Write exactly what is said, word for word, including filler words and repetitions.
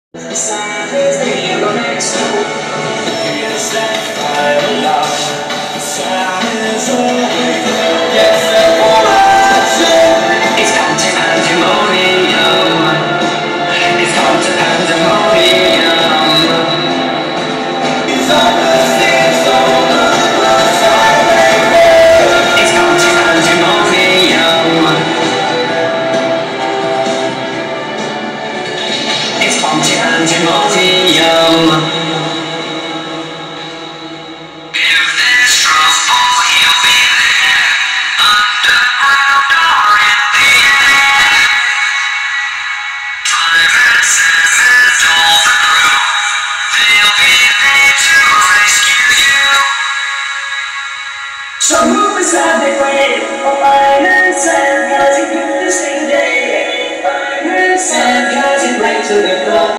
Inside is the eagle next door. Is that fire alive? The sound is always there. Yes, and for action. It's come to pandemonium. It's come to pandemonium. It's on the stairs on the blood side. It's come to pandemonium. It's come to pandemonium.